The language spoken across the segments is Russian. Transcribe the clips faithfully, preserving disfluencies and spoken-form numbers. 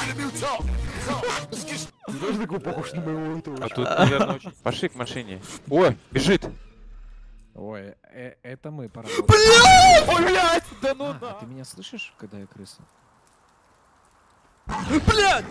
Знаешь, такой похож на моего этого? А тут, наверное, очень... Пошли к машине. Ой, бежит. Ой, э это мы поработали. Блядь! Ой, блядь! Да ну А, да! а ты меня слышишь, когда я крыса? Блядь!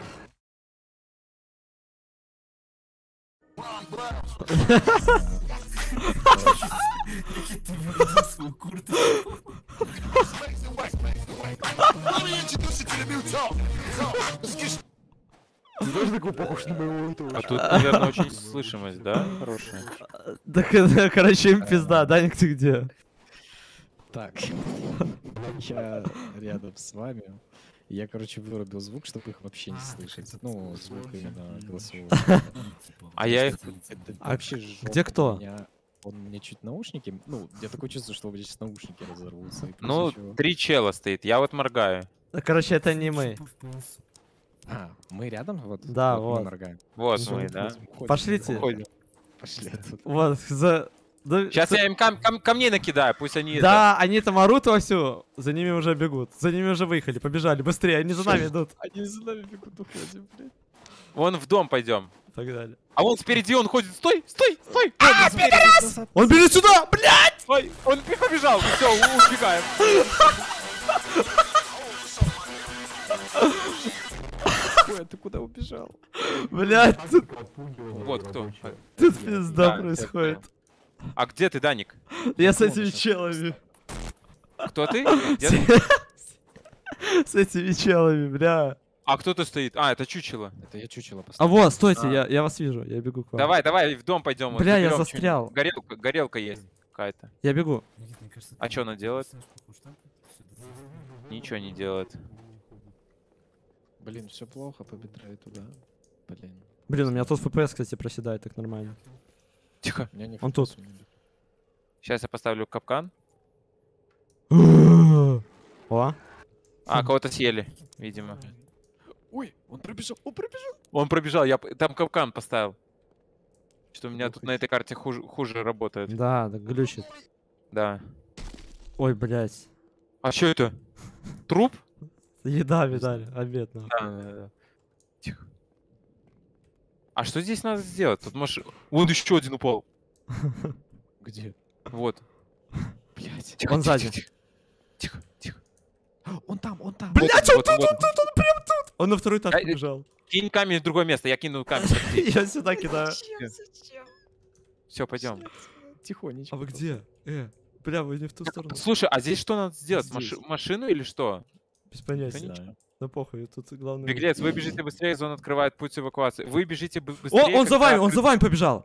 Знаешь, такой похож на моего этого? А тут, наверное, очень слышимость, да? Хорошая. Так, это, короче, им пизда, Даник, ты где? Так, я рядом с вами. Я, короче, вырубил звук, чтобы их вообще не слышать. Ну, звук именно голосового. А я их... Это А вообще г- жопа. где кто? У меня- Он мне чуть наушники... Ну, я такое чувство, что у меня сейчас наушники разорвутся. и плюс Ну, ещё- три чела стоит, я вот моргаю. Короче, это не мы. А, мы рядом? Вот, Да, мы вот. моргаем. Вот Ну, мы, да? Уходим, Пошлите. уходим. Пошли отсюда. Вот, за... Да, Сейчас что- я им кам кам камней накидаю, пусть они... это- Да, они там орут вовсю, за ними уже бегут. За ними уже выехали, побежали, быстрее, они за нами идут. Они за нами бегут, уходим, блядь. Вон в дом пойдем. Погнали. А вон спереди он ходит. Стой, стой, стой! А, пидорас! Он бежит сюда, блядь! Ой, он побежал. Все, убегаем. Ой, а ты куда убежал? Блядь, тут, Вот кто. тут пизда Да, происходит. А где ты, Даник? Я с этими челами. Кто ты? Где ты? С этими челами, бля. А кто ты стоит? А, это чучело. Это я чучело А поставил. вот, стойте, А. я, я вас вижу, я бегу к вам. Давай, давай, в дом пойдем. вот, Бля, я заберем застрял. что-нибудь. Горелка, горелка есть какая-то. Я бегу. А что она делает? Ничего не делает. Блин, все плохо, победраю туда. Блин. Блин, у меня тут эф пи эс, кстати, проседает так нормально. Тихо. У меня не Он тут. фокус, у меня- Сейчас я поставлю капкан. О, А, кого-то съели, видимо. Ой, он пробежал, он пробежал. Он пробежал, я п- там капкан поставил. Что у меня Ох, тут на этой карте хуже, хуже работает. да, да, глючит. Да. Ой, блядь. А что это? Труп? Еда, видали, обед, нахуй. Да, да, да. Тихо. А что здесь надо сделать? Тут маш... Вон еще один упал. Где? Вот. Блять. Тихо, Он тихо, сзади. Тихо, тихо. тихо. Он там, он там. Блядь, Вот он тут, вот. он тут, он прям тут. Он на второй этаж Ай, побежал. Кинь камень в другое место, я кину камень. Я сюда кидаю. Все, пойдем. Тихонечко. А вы где? Э, бля, вы не в ту сторону. Слушай, а здесь что надо сделать? Здесь. Маши- Машину или что? Без понятия. Конечно. Да похуй, тут главное... Беглец, вы бежите быстрее, зона открывает путь эвакуации. Вы бежите бы- О, быстрее. он за когда вами, он открыт- за вами побежал.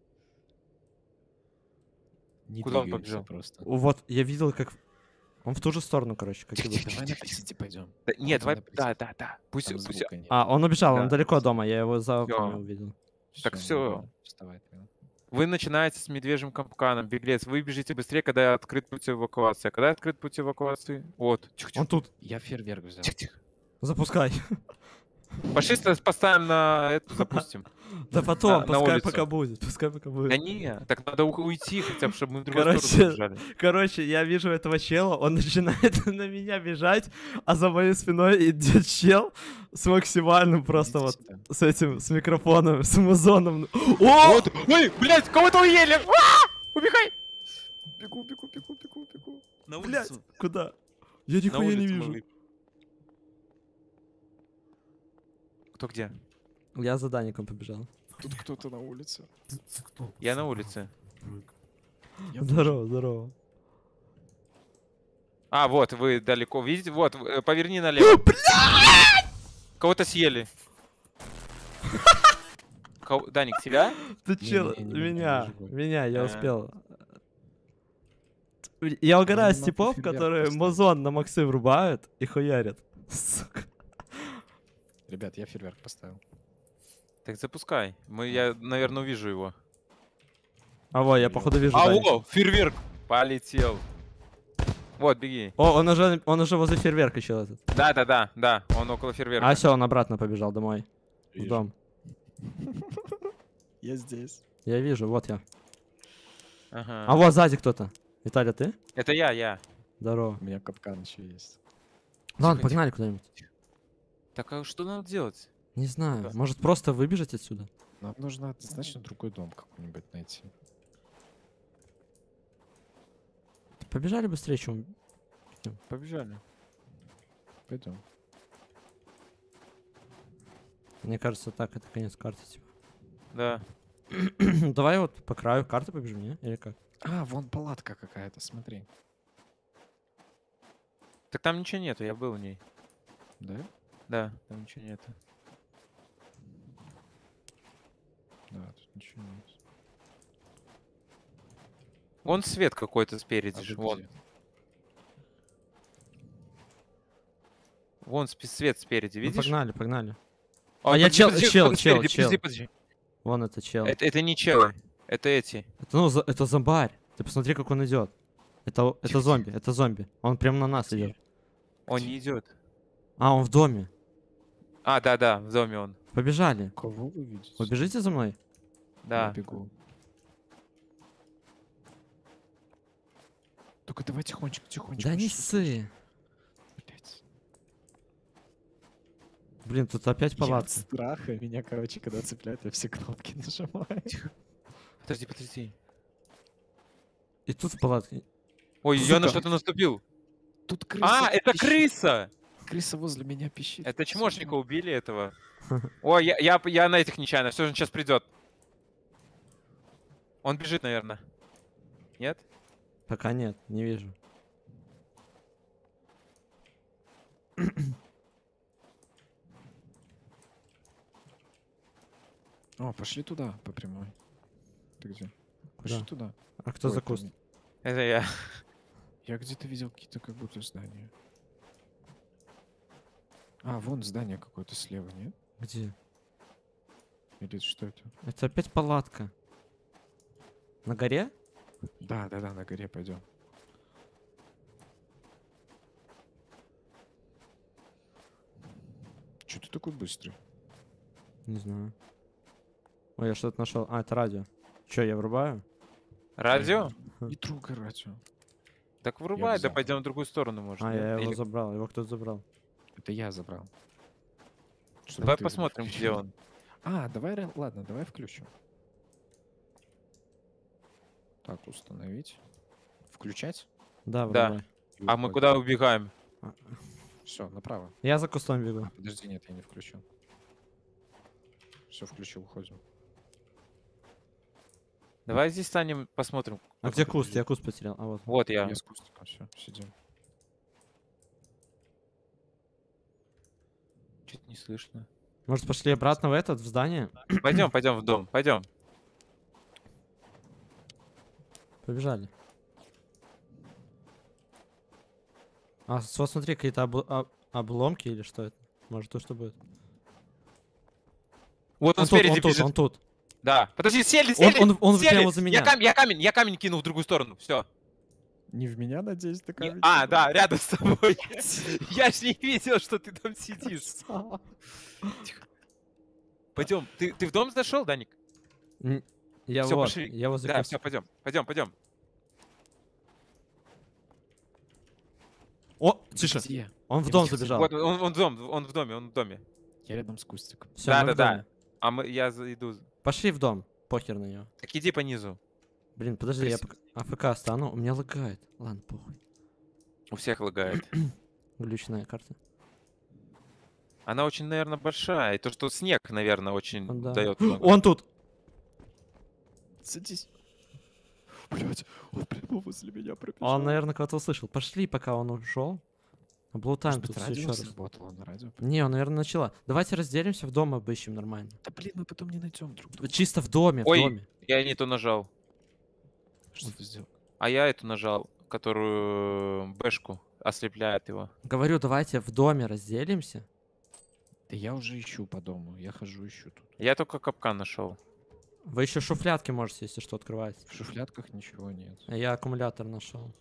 Не Куда он двигайся побежал? просто. Вот, я видел, как... Он в ту же сторону, короче, как и вы. Давай на присети пойдем. Да, нет, Давай давай, на да, присети. да, да. Пусть, Там пусть... звука нет. А, он убежал, он Да. далеко дома, я его за Всё. окном увидел. Так Всё, всё. давай, вставай тогда. Вы начинаете с медвежьим капканом. Беглец, вы бежите быстрее, когда открыт путь эвакуации. А когда открыт путь эвакуации? Вот. Тихо, тихо, Он тут. Я фейерверк взял. тихо, тихо. Запускай. Пошли с- поставим на эту, запустим. Да потом, На- на пускай улицу. пока будет, пускай пока Да будет. не, так надо у- уйти хотя бы, чтобы мы в другую Короче, сторону бежали. Короче, я вижу этого чела, он начинает на меня бежать, а за моей спиной идет чел с максимальным просто Иди вот, сюда. с этим, с микрофоном, с музоном. О! Вот, ой, блядь, кого-то уели! А! Убегай! Бегу, бегу, бегу, бегу, бегу. На Блядь, куда? Я На нихуя не улицу мы вижу. вы- Кто где? Я за Даником побежал. Тут кто-то на улице. Я на улице. Я тоже. Здорово, здорово. А, вот, вы далеко. Видите? Вот, э, поверни налево. Кого-то съели. Кого- Даник, тебя? Ты чел, Не-не-не, меня, я живой. меня, я А. успел. Я угораю не с могу типов, фейерверк которые поставить. музон на максы врубают и хуярят. Сука. Ребят, я фейерверк поставил. Так запускай. Мы, я, наверное, увижу его. А во, я походу вижу А, Даника. о, фейерверк! Полетел. Вот, беги. О, он уже, он уже возле фейерверка чел этот. Да, да, да, да. Он около фейерверка. А все, он обратно побежал домой. В Вижу. дом. Я здесь. Я вижу, вот я. Ага. А вот сзади кто-то. Виталий, ты? Это я, я. Здорово. У меня капкан еще есть. Ладно, Тихо, погнали куда-нибудь. Так, а что надо делать? Не знаю, Да. может просто выбежать отсюда? Нам нужно однозначно другой дом какой-нибудь найти. Побежали быстрее, чем... Побежали. Пойдем. Мне кажется, так, это конец карты, типа. Да. Давай вот по краю карты побежим, не? Или как? А, вон палатка какая-то, смотри. Так там ничего нету, я был в ней. Да? Да, там ничего нету. Да, тут ничего нет. Вон свет какой-то спереди. А ж, вы Вон. где? Вон спи- свет спереди, Ну, видишь? погнали, погнали. А, А я подожди, чел- подожди, чел, подожди, чел, подожди, чел. подожди, подожди. Вон это чел. Это, это не челы, это эти. Это, ну, за- это зомбарь. Ты посмотри, как он идет. Это, это Тихо, зомби, это зомби. Он прям на нас Где? идет. Он не идет. А, он в доме. А, да, да, в доме он. Побежали. Кого вы видите? Вы бежите за мной? Да. Я бегу. Только давай тихонечко, тихонечко. Да не что ссы. ты, блядь. Блин, тут опять Я от палатка. страха меня, короче, когда цепляют, я все кнопки нажимаю. Подожди, подожди. И тут в палатке. Ой, я на Сука. что-то наступил. Тут крыса. А, это пищит. крыса! Крыса возле меня пищит. Это чмошника Сука. убили этого. Ой, я, я, я на этих нечаянно. Все же он сейчас придет. Он бежит, наверное. Нет? Пока нет, не вижу. О, пошли туда, по прямой. Ты где? Пошли Куда? туда. А кто Ой, за там- куст? Это я. Я где-то видел какие-то как будто здания. А, вон здание какое-то слева, нет? Где? Или что это? Это опять палатка. На горе? Да, да, да, на горе пойдем. Че ты такой быстрый? Не знаю. Ой, я что-то нашел. А, это радио. Че, я врубаю? Радио? Не трогай радио. Так врубай, да взял. пойдем в другую сторону, может. А, нет? я его Или- забрал. Его кто-то забрал. Это я забрал. Чтобы Давай ты посмотрим, где включил. он. А, давай, ра- ладно, давай включим. Так, установить. Включать? Да, Да. врубай. А мы куда убегаем? Все, направо. Я за кустом бегу. А, подожди, нет, я не включил. Все, включил, уходим. Давай здесь станем, посмотрим. А где куст? Я куст потерял. А вот. Вот я. Я с кустиком, все, сидим. Что-то не слышно. Может, пошли обратно в этот, в здание? Пойдем, пойдем в дом, пойдем. Побежали. А, с- вот смотри, какие-то обл- об- обломки или что это? Может, то, что будет? Вот он, Он тут, спереди он тут, бежит. он тут. Да. Подожди, сели, Он, сели, он, он сели. прямо за меня. Я, камень, я камень, я камень кину в другую сторону. Все. Не в меня, надеюсь, такая. А, да, рядом с тобой. Я ж не видел, что ты там сидишь. Пойдем. Ты, ты в дом зашел, Даник? Н- Я Всё, вот, пошли. я возле Да, куста. все, пойдем. Пойдем, пойдем. О, тише. Где? Он в Я дом тихо забежал. Вот он, он в дом, он в доме, он в доме. Я рядом с кустиком. Всё, Да, мы да, в да. доме. А мы, я за- иду. Пошли в дом. Похер на него. Так иди по низу. Блин, подожди, я Красиво. пока АФК стану. У меня лагает. Ладно, похуй. У всех лагает. Глючная карта. Она очень, наверное, большая. И то, что снег, наверное, очень Ну да. дает. много. Он тут. Садись. Блять, он прямо возле меня пробежал. Он, наверное, кого-то услышал. Пошли, пока он ушел. Облутаем Может тут быть, всё радио еще раз. сработало на радио? Не, он, наверное, начала. Давайте разделимся, в дом обыщем нормально. Да блин, мы потом не найдем друг друга. Чисто в доме, в Ой. доме. Я не то нажал. Что ты сделал? А я эту нажал, которую бэшку ослепляет его. Говорю, давайте в доме разделимся. Да я уже ищу по дому. Я хожу, ищу тут. Я только капкан нашел. Вы еще шуфлятки можете, если что, открывать. В шуфлятках ничего нет. А я аккумулятор нашел.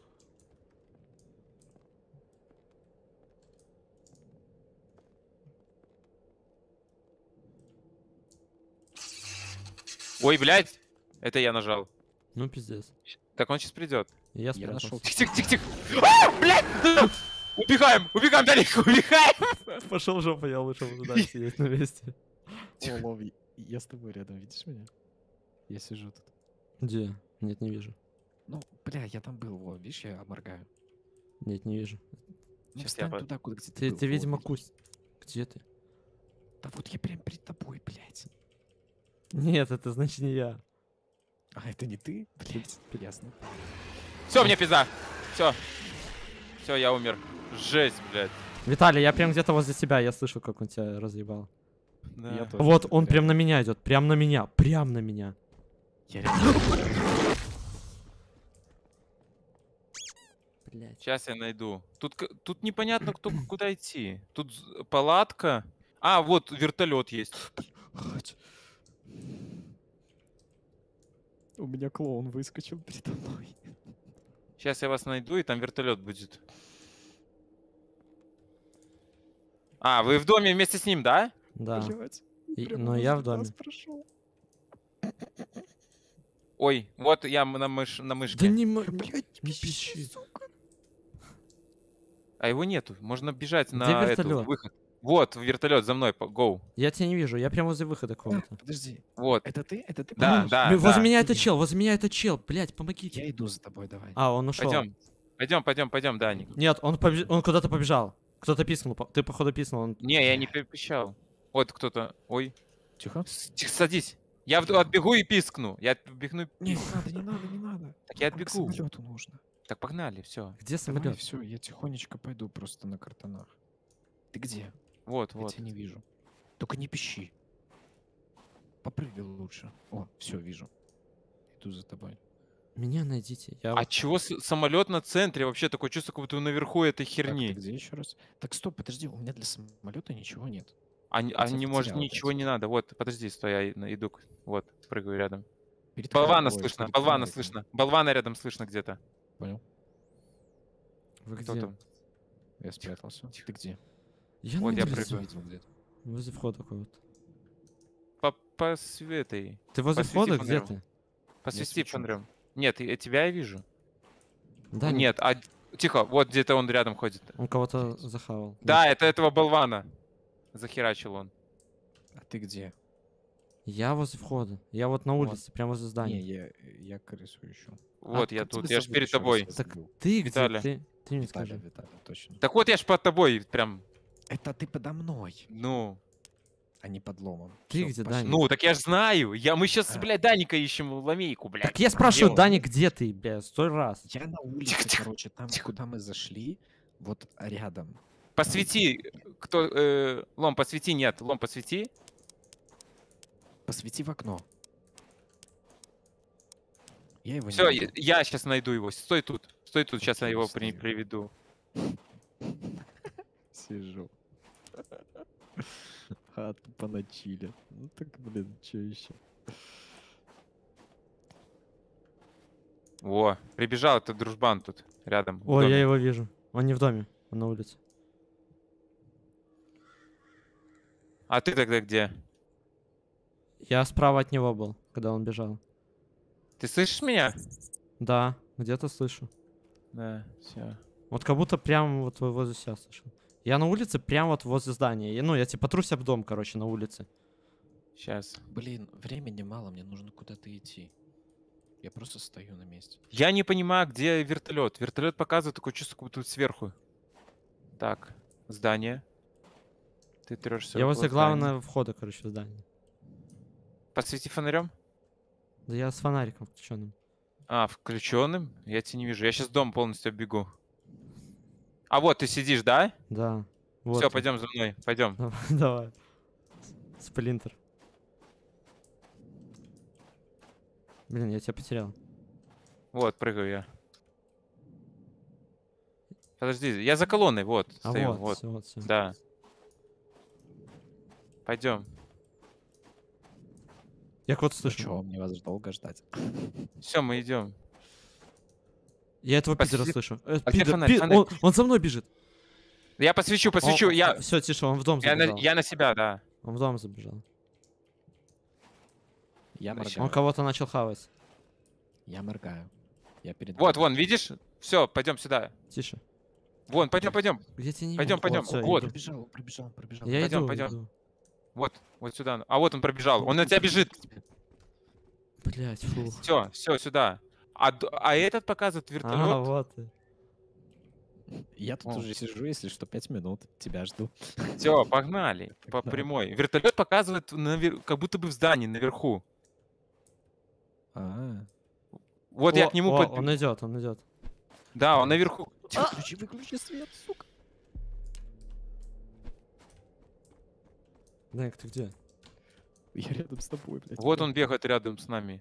Ой, блядь! Это я нажал. Ну, пиздец. Так он сейчас придет. И Я Я спрятался. нашел. Тихо, тихо, тихо, тихо. А, блядь! Да! Убегаем! Убегаем, Даник, убегаем! Пошел в жопу, я лучше буду дальше сидеть на месте. О, Лов, я с тобой рядом, видишь меня? Я сижу тут. Где? Нет, не вижу. Ну, бля, я там был, Вов, видишь, я моргаю. Нет, не вижу. Ну, Сейчас я встань по- туда, куда где ты Ты, был, ты Вов, видимо, видишь? кусь. Где ты? Да вот я прям перед тобой, блядь. Нет, это значит не я. А, это не ты? Блядь, ясно. Все, мне пизда. Все. Все, я умер. Жесть, блядь. Виталий, я прям где-то возле тебя, я слышу, как он тебя разъебал. Да. Я тоже Вот, где-то он прям рядом. на меня идет, прям на меня, прям на меня. Я рядом. Блять. Сейчас я найду. Тут, к- тут непонятно, кто куда идти. Тут з- палатка. А, вот вертолет есть. У меня клоун выскочил передо мной. Сейчас я вас найду, и там вертолет будет. А, вы в доме вместе с ним, да? Да. Блядь, И- прямо но я в возле доме. нас прошел. Ой, вот я м- на, мыш, на Да мышке. не, мо- Блядь, не пищи. А его нету. Можно бежать Где на эту, вертолет? выход. Вот, вертолет за мной, по- гоу. Я тебя не вижу, я прям возле выхода какого-то. Подожди, Вот. это ты? Это ты? Да, понимаешь? да. Блин, возле меня это Иди. чел, возле меня это чел, блять, помогите. Я иду за тобой, давай. А, он ушел. Пойдем. Пойдем, пойдем, пойдем, Даник. Нет, он, побеж- он куда-то побежал. Кто-то писнул, по- ты походу писнул. Он... Не, я не перепищал. Вот кто-то. Ой. Тихо. С- тихо, садись. Я в- отбегу и пискну. Я отбегну и Не, не пискну. надо, не надо, не надо. Так я Нам к отбегу. самолету нужно. Так погнали, все. Где Давай, самолет? все, я тихонечко пойду просто на картонах. Ты где? Вот, Я вот. тебя не вижу. Только не пищи. Попрыгай лучше. О, все, вижу. Иду за тобой. Меня найдите. Я... А чего самолет на центре? Вообще такое чувство, как будто наверху этой Так, херни. ты где еще раз? Так, стоп, подожди, у меня для самолета ничего нет. А, не- Я а тебя не может потерял ничего опять. не надо. Вот, подожди, стой, я и- иду. к- Вот, прыгаю рядом. Перед Болвана ой, слышно, перед болвана фонариком. слышно. Болвана рядом слышно где-то. Понял? Вы Кто где? там? Я спрятался. Ты где? Я Вот на я улице. прыгаю. Видел где-то. Возле входа какого-то. По, по светой. Ты возле Посвети входа? Где фонарем. ты? Посвести свечу. фонарем. Нет, я, тебя я вижу. Да, Нет, а... Тихо, вот где-то он рядом ходит. Он кого-то захавал. Да, это этого болвана. Захерачил он. А ты где? Я возле входа. Я вот на Вот. улице, прямо возле Не, здания. я, я крысу ищу. Вот А, я как тебя тут, я ж зовут перед еще раз? тобой. Я Так забыл. ты где? Виталя. Ты, ты мне Виталя, скажи. Виталя, точно. Так вот я ж под тобой прям, Это ты подо мной, ну... а не под ломом. Ты Всё, где, пошли. Даня? Ну, так я ж знаю. Я, мы сейчас, А. блядь, Даника ищем ламейку, блядь. Так я спрашиваю, он? Даня, где ты, бля, сто раз. Я на улице, тихо, короче, там, тихо. куда мы зашли, вот рядом. Посвети, кто... э, Лом, посвети, нет, Лом, посвети. Посвети в окно. Я его Все, не я, видел. сейчас найду его. Стой тут, стой тут, сейчас я Окей, его при- стою. приведу. Сижу. А, тупо на чиле. Ну так, блин, что еще? Во, прибежал этот дружбан тут, рядом. в Ой, доме. я его вижу. Он не в доме, он на улице. А ты тогда где? Я справа от него был, когда он бежал. Ты слышишь меня? Да, где-то слышу. Да, все. Вот как будто прямо вот во- возле себя слышал. Я на улице, прямо вот возле здания. Я- ну, я типа трусь об дом, короче, на улице. Сейчас. Блин, времени мало, мне нужно куда-то идти. Я просто стою на месте. Я не понимаю, где вертолет. Вертолет показывает такое чувство, как будто сверху. Так, здание. Ты трешься. Я около возле здания. главного входа, короче, в здание. Посвети фонарем. Да я с фонариком включенным. А, включенным? Я тебя не вижу. Я сейчас дом полностью оббегу. А вот ты сидишь, да? Да. Вот Все, я. пойдем за мной. Пойдем. Давай, давай. С- Сплинтер. Блин, я тебя потерял. Вот, прыгаю я. Подожди, я за колонной, вот. А стою, вот, вот. всё, вот, всё. Да. Пойдем. Я кого-то Ну слышу. чё, мне вас долго ждать? Все, мы идем. Я этого пидора Посвети- слышу. Э, А где пидор, фонарь? пи- Фонарь. Он, он за мной бежит. Я посвечу, посвечу. Я, Все, тише, он в дом я, на, забежал. я на себя, да. Он в дом забежал. Я Значит, моргаю. Он кого-то начал хавать. Я моргаю. Я перед Вот, вами. вон, видишь? Все, пойдем сюда. Тише. Вон, пойдем, пойдем. Где тебя не Пойдем, видно? пойдем. всё, Вот. иду. Пробежал, пробежал, пробежал. Я Пойдем, иду, пойдем. иду. Вот, вот сюда. А вот он пробежал. Он на тебя бежит. Блять, фу. Все, все, сюда. А, д- а этот показывает А, вертолет. вот ты. Я тут О. уже сижу, если что, пять минут. Тебя жду. Все, погнали. По Погнали. прямой. Вертолет показывает навер- как будто бы в здании наверху. А, Вот я О, к нему о, под... он идет, он идет. Да, он наверху. выключи, выключи свет, сука. Дэнк, ты где? Я рядом с тобой, блядь. Вот блядь. он бегает рядом с нами.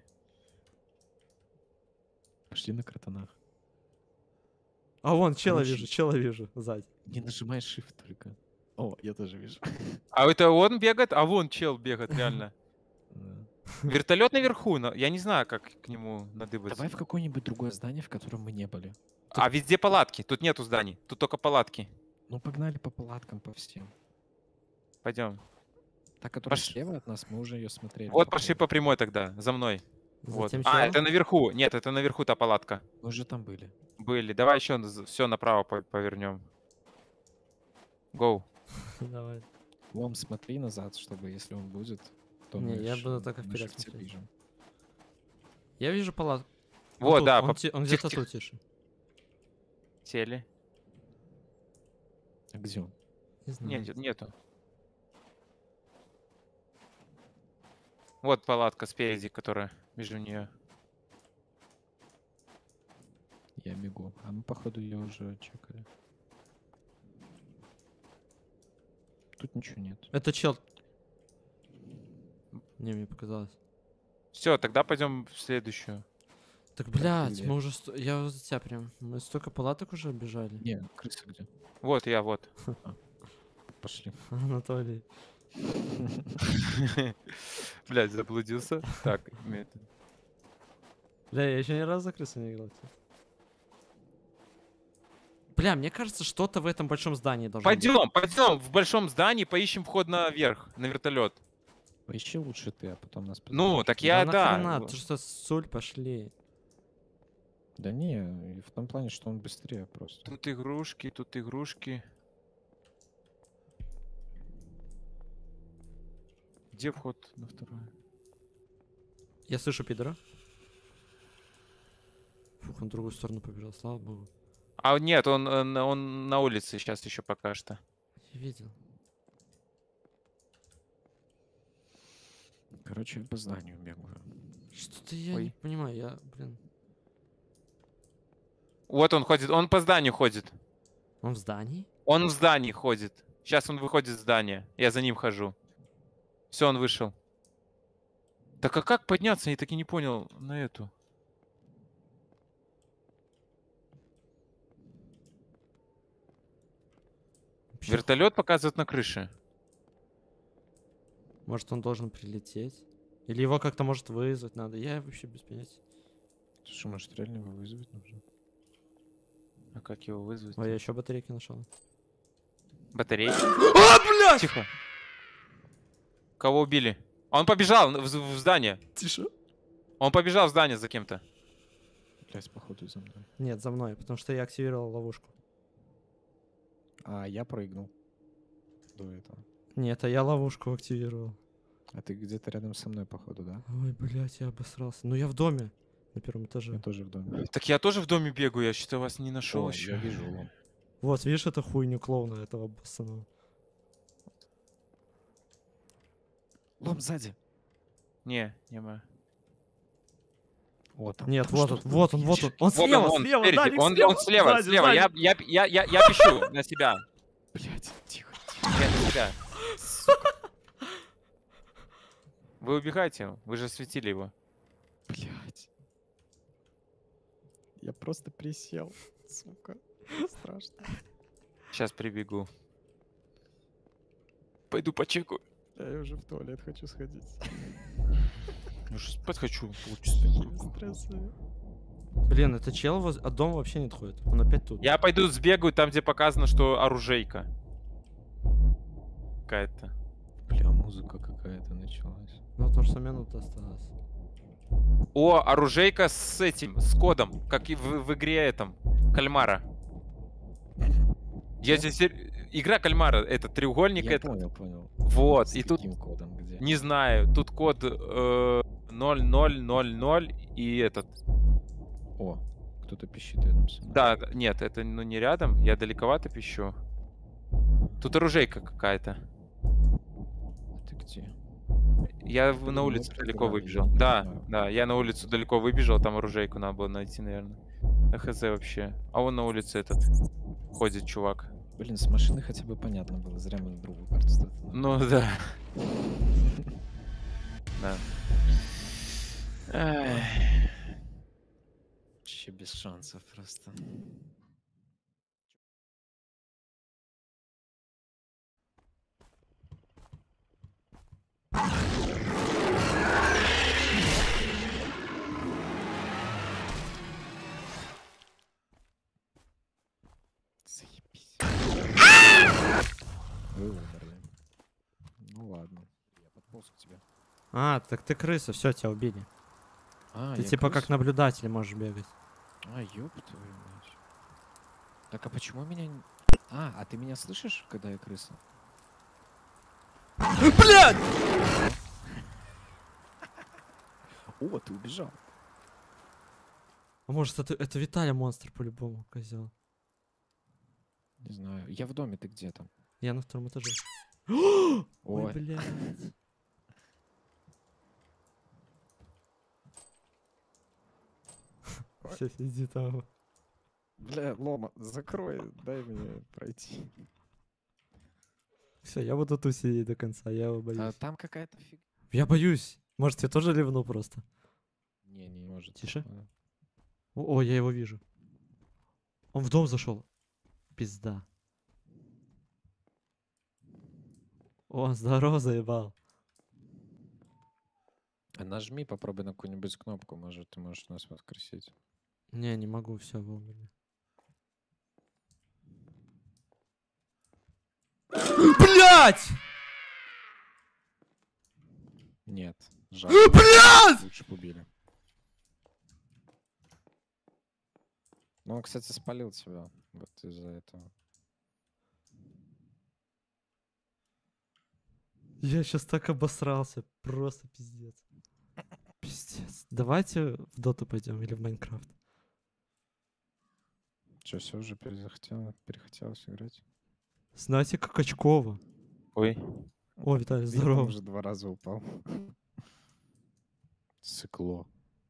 Пошли на картонах. А вон, чела Короче. вижу, чела вижу, сзади. Не нажимай shift только. О, я тоже вижу. А это он бегает, а вон чел бегает, реально. Да. Вертолет наверху, но я не знаю, как к нему надыбаться. Давай в какое-нибудь другое здание, в котором мы не были. А везде палатки. Тут нету зданий. Тут только палатки. Ну, погнали по палаткам, по всем. Пойдем. Та, которая Пош- слева от нас, мы уже ее смотрели. Вот пошли походу. по прямой тогда, за мной. Вот. Затем А, чела? это наверху. Нет, это наверху та палатка. Мы уже там были. Были. Давай еще все направо по- повернем. Гоу. Давай. Лом, смотри назад, чтобы если он будет, то Не, мы я ш- буду только на вперед шифте смотреть. движем. Я вижу палатку. Он Вот, тут, да, Он, по- те- он тихо, где-то тихо. тут тише. Сели. А где он? Не знаю. Нет, нету. Вот палатка спереди, которая между нее. Я бегу. А мы, походу, ее уже чекали. Тут ничего нет. Это чел. Не, мне показалось. Все, тогда пойдем в следующую. Так, блядь, где? мы уже... сто- Я вот за тебя прям... Мы столько палаток уже бежали. Не, крыса где? Вот я, вот. Пошли. Анатолий. Блять, заблудился. Так, имеет. Бля, я еще ни разу за крысу не играл. кстати. Бля, мне кажется, что-то в этом большом здании должно быть. Пойдем, пойдем в большом здании, поищем вход наверх, на вертолет. Поищи лучше ты, а потом нас Ну, подождешь. так я, да. да. нахрена? Ты что, Суль, пошли. Да не, и в том плане, что он быстрее просто. Тут игрушки, тут игрушки. Где вход на второй? Я слышу пидора. Фух, он в другую сторону побежал, слава богу. А нет, он, э, на- он на улице сейчас еще пока что. Я видел. Короче, по зданию бегаю. Что-то я Ой. не понимаю, я, блин. Вот он ходит, он по зданию ходит. Он в здании? Он в здании ходит. Сейчас он выходит из здания. Я за ним хожу. Все, он вышел. Так а как подняться? Я так и не понял на эту. Вообще, Вертолет показывает на крыше. Может, он должен прилететь? Или его как-то может вызвать надо? Я вообще без понятия. Слушай, может, реально его вызвать нужно? А как его вызвать? Ой, я еще батарейки нашел. Батарея. А, блядь! Тихо. Кого убили? Он побежал в, в здание. Тише. Он побежал в здание за кем-то. Блять, походу за мной. Нет, за мной, потому что я активировал ловушку. А, я прыгнул. До этого. Нет, а я ловушку активировал. А ты где-то рядом со мной, походу, да? Ой, блядь, я обосрался. Ну я в доме. На первом Я этаже. тоже в доме. Так я тоже в доме бегаю, я что-то вас не нашел О, еще. я вижу его. Вот, видишь эту хуйню клоуна этого боссаного? Лом сзади. Не, не могу. О, там, Нет, там вот он, что-то вот он, вот он. есть. Он Вот слева, он, он слева, спереди. Даник, он, слева. он слева, Сзади, слева. сзади. Я, я, я, я, я пищу на себя. Блять, тихо, тихо. Я на себя. Вы убегаете, вы же светили его. Блять. Я просто присел, сука. Страшно. Сейчас прибегу. Пойду почекаю. Я уже в туалет хочу сходить. Я уже спать хочу. Стрессую. Блин, это чел воз... от дома вообще не отходит. Он опять тут. Я пойду сбегаю там, где показано, что оружейка. Какая-то. Бля, музыка какая-то началась. Ну, то, что минута осталась. О, оружейка с этим, с кодом, как и в, в игре этом, кальмара. Я здесь... ре- Игра кальмара, это треугольник, Я это... понял, понял. Вот, С и тут... каким кодом, где? Не знаю, тут код э, ноль ноль ноль ноль и этот... О, кто-то пищит рядом со мной. Да, д- нет, это ну не рядом, я далековато пищу. Тут оружейка какая-то. А ты где? Я в- Блин, на мы улицу далеко проиграли, выбежал. я не Да, знаю. да, я на улицу далеко выбежал, там оружейку надо было найти, наверное. Хз вообще. А вон на улице этот ходит чувак. Блин, с машины хотя бы понятно было, зря мы другую карту стартанули. Ну да. Да. Ай. Вообще без шансов просто. Заебись. Вы умерли. Ну ладно. Я подполз к тебе. А, так ты крыса, все, тебя убили. А, Ты я типа как крыса? наблюдатель можешь бегать. А, ёб твою мать. Так, а почему меня... н- А, а ты меня слышишь, когда я крыса? Блядь! О, ты убежал. А может это, это Виталя монстр по-любому, козел. Не знаю. Я в доме, ты где там? Я на втором этаже. Ой, Ой. блядь. Все, сиди там. Бля, Лома, закрой, дай мне пройти. Все, я буду тут сидеть до конца, я его боюсь. А, там какая-то фиг... Я боюсь. Может, я тоже ливну просто. Не, не может. Тише. такое. О, о, я его вижу. Он в дом зашел. Пизда. О, здорово, заебал. А нажми, попробуй на какую-нибудь кнопку, может, ты можешь нас воскресить. Не, не могу, все, вы умерли. Блять! Нет, жаль. Блять! Лучше бы убили. Ну, он, кстати, спалил тебя. Вот из-за этого. Я сейчас так обосрался, просто пиздец. Пиздец. Давайте в доту пойдем или в Майнкрафт. Че, все уже перехотело, перехотелось играть? Знаете, как очково. Ой. О, Виталий, Я там здорово. уже два раза упал. Сыкло.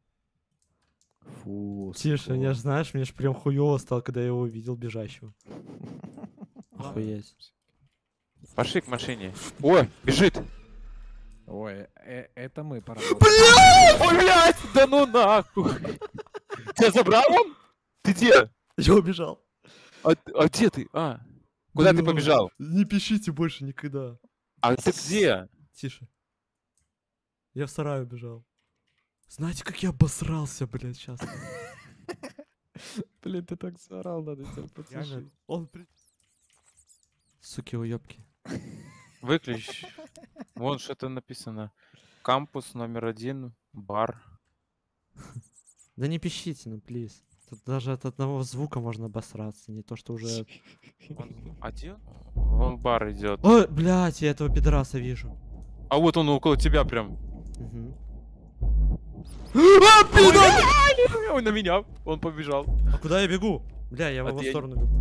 Фу, Тише, сыкло. мне ж, знаешь, мне ж прям хуёво стало, когда я его увидел бежащего. Охуеть. Пошли к машине. Ой, бежит. Ой, э- это мы поработали. Ой, блядь, да ну нахуй. Тебя забрал он? Ты где? Я убежал. А, а где ты? А, куда ты Бля, побежал? Не пишите больше никогда. А ты где? Тише. Я в сарай убежал. Знаете, как я обосрался, блядь, сейчас. Блин, ты так заорал, надо тебя потушить. Он при... Суки, уёбки. Выключи. Вон что-то написано. Кампус номер один, бар. Да не пищите, ну, плиз. Тут даже от одного звука можно обосраться, не то, что уже... Он один? Вон бар идет. Ой, блядь, я этого пидораса вижу. А вот он около тебя прям. Мгм. Ой, на меня! Он побежал. А куда я бегу? Бля, я в А его ты- сторону бегу.